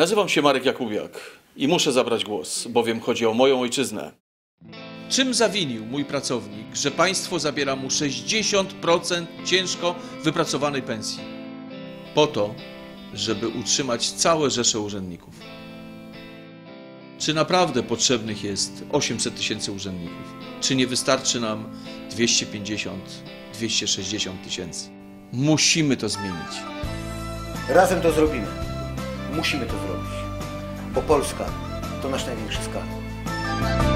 Nazywam się Marek Jakubiak i muszę zabrać głos, bowiem chodzi o moją ojczyznę. Czym zawinił mój pracownik, że państwo zabiera mu 60% ciężko wypracowanej pensji? Po to, żeby utrzymać całe rzesze urzędników. Czy naprawdę potrzebnych jest 800 000 urzędników? Czy nie wystarczy nam 250-260 tysięcy? Musimy to zmienić. Razem to zrobimy. Musimy to zrobić, bo Polska to nasz największy skarb.